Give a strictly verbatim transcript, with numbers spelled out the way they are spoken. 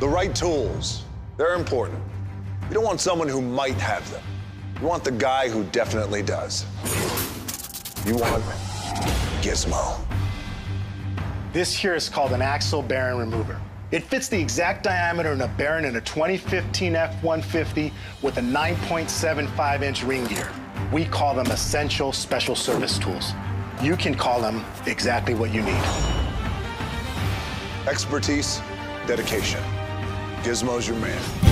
The right tools, they're important. You don't want someone who might have them. You want the guy who definitely does. You want Gizmo. This here is called an axle bearing remover. It fits the exact diameter in a bearing in a twenty fifteen F one fifty with a nine point seven five inch ring gear. We call them essential special service tools. You can call them exactly what you need. Expertise, dedication. Gizmo's your man.